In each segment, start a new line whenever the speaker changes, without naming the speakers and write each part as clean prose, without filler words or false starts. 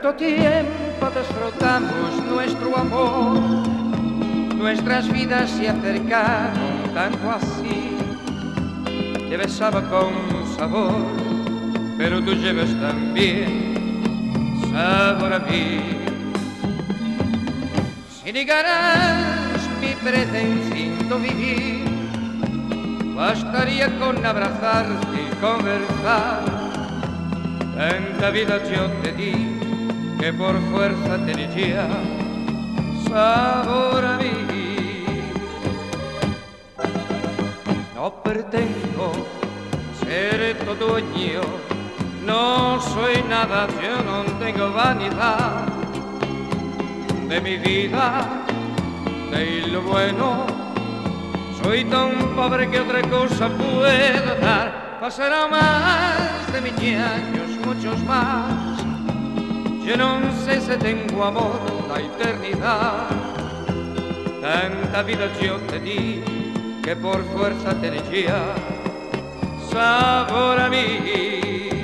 tanto tiempo disfrutamos nuestro amor, nuestras vidas se acercaron tanto así. Te besaba con sabor, pero tú llevas también sabor a mí. Si negarás mi pretensión vivir, bastaría con abrazarte y conversar. Tanta vida yo te di que por fuerza tenía sabor a mí. No pretendo ser tu dueño, no soy nada, yo no tengo vanidad de mi vida, de lo bueno. Soy tan pobre que otra cosa puedo dar. Pasará más de 1000 años, muchos más. Yo no sé si tengo amor, la eternidad. Tanta vida yo te di que por fuerza tenía sabor a mí.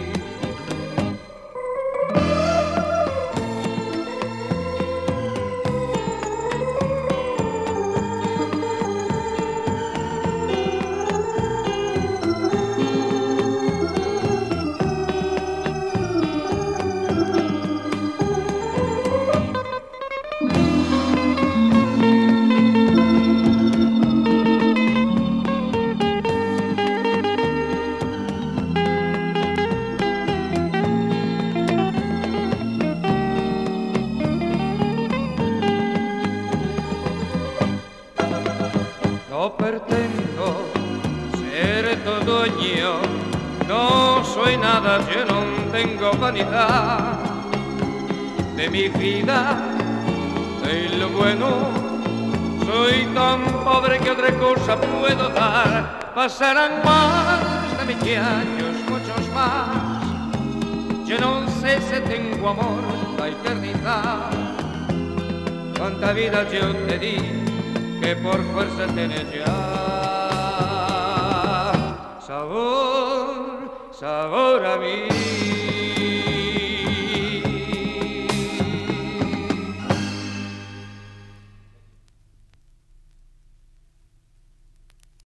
No pretendo ser tu dueño, no soy nada, yo no tengo vanidad de mi vida, de lo bueno. Soy tan pobre que otra cosa puedo dar. Pasarán más de 1000 años, muchos más. Yo no sé si tengo amor, la eternidad. Cuánta vida yo te di que por fuerza tenés ya sabor, sabor a mí.